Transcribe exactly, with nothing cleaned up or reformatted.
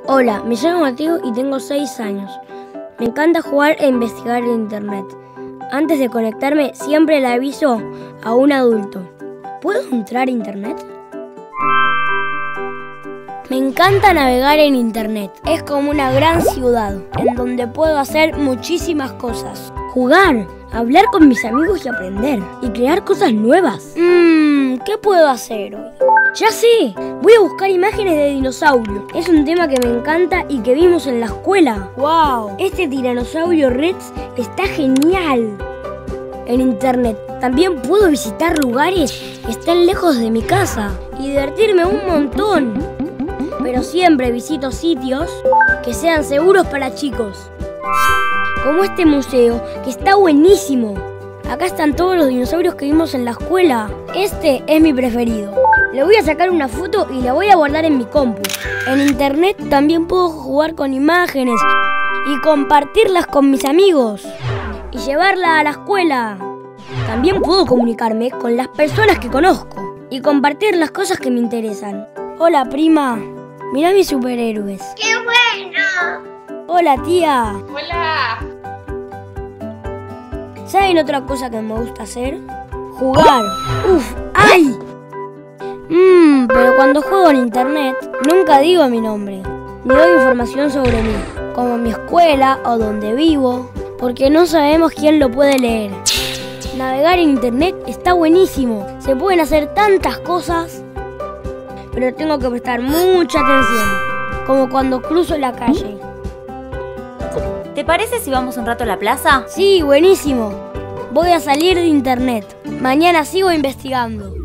Hola, me llamo Mateo y tengo seis años. Me encanta jugar e investigar en internet. Antes de conectarme siempre le aviso a un adulto. ¿Puedo entrar a internet? Me encanta navegar en internet. Es como una gran ciudad en donde puedo hacer muchísimas cosas. Jugar, hablar con mis amigos y aprender. Y crear cosas nuevas. Mmm, ¿qué puedo hacer hoy? ¡Ya sé! Voy a buscar imágenes de dinosaurios. Es un tema que me encanta y que vimos en la escuela. ¡Wow! Este tiranosaurio Rex está genial. En internet también puedo visitar lugares que están lejos de mi casa y divertirme un montón. Pero siempre visito sitios que sean seguros para chicos. Como este museo, que está buenísimo. Acá están todos los dinosaurios que vimos en la escuela. Este es mi preferido. Le voy a sacar una foto y la voy a guardar en mi compu. En internet también puedo jugar con imágenes y compartirlas con mis amigos y llevarla a la escuela. También puedo comunicarme con las personas que conozco y compartir las cosas que me interesan. Hola, prima. Mirá mis superhéroes. ¡Qué bueno! Hola, tía. Hola. ¿Saben otra cosa que me gusta hacer? Jugar. ¡Uf! ¡Ay! Mmm, pero cuando juego en internet nunca digo mi nombre, ni doy información sobre mí, como mi escuela o donde vivo, porque no sabemos quién lo puede leer. Navegar en internet está buenísimo, se pueden hacer tantas cosas, pero tengo que prestar mucha atención, como cuando cruzo la calle. ¿Te parece si vamos un rato a la plaza? Sí, buenísimo. Voy a salir de internet. Mañana sigo investigando.